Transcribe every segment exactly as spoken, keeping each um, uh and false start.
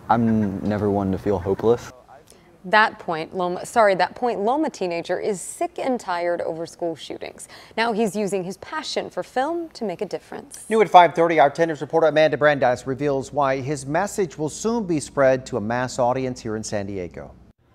I'm never one to feel hopeless. That Point Loma, sorry, that Point Loma teenager is sick and tired over school shootings. Now he's using his passion for film to make a difference. New at five thirty, our ten news reporter Amanda Brandeis reveals why his message will soon be spread to a mass audience here in San Diego.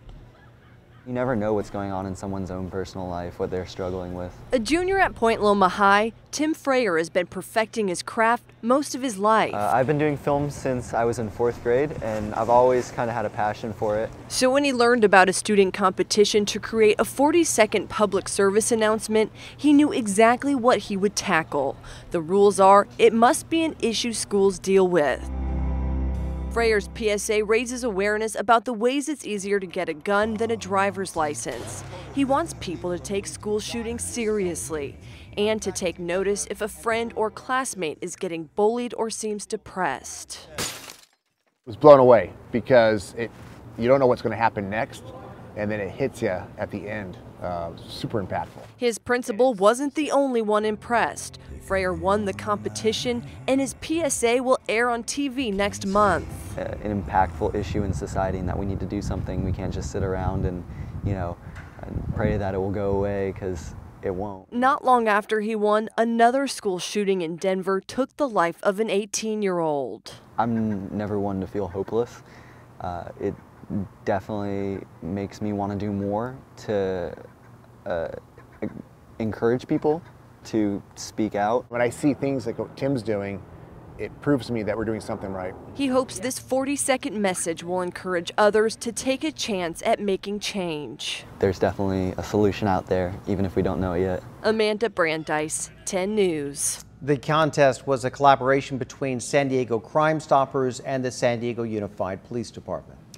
You never know what's going on in someone's own personal life, what they're struggling with. A junior at Point Loma High, Tim Freyer has been perfecting his craft most of his life. Uh, I've been doing film since I was in fourth grade, and I've always kind of had a passion for it. So when he learned about a student competition to create a forty second public service announcement, he knew exactly what he would tackle. The rules are, it must be an issue schools deal with. Freyer's P S A raises awareness about the ways it's easier to get a gun than a driver's license. He wants people to take school shootings seriously and to take notice if a friend or classmate is getting bullied or seems depressed. I was blown away because it, you don't know what's going to happen next, and then it hits you at the end. Uh, super impactful. His principal wasn't the only one impressed. Freyer won the competition, and his P S A will air on T V next month. An impactful issue in society, and that we need to do something. We can't just sit around and, you know, and pray that it will go away, because it won't. Not long after he won, another school shooting in Denver took the life of an eighteen-year-old. I'm never one to feel hopeless. Uh, it definitely makes me want to do more to uh, encourage people to speak out. When I see things like what Tim's doing, it proves to me that we're doing something right. He hopes this forty second message will encourage others to take a chance at making change. There's definitely a solution out there, even if we don't know it yet. Amanda Brandeis, ten News. The contest was a collaboration between San Diego Crime Stoppers and the San Diego Unified Police Department.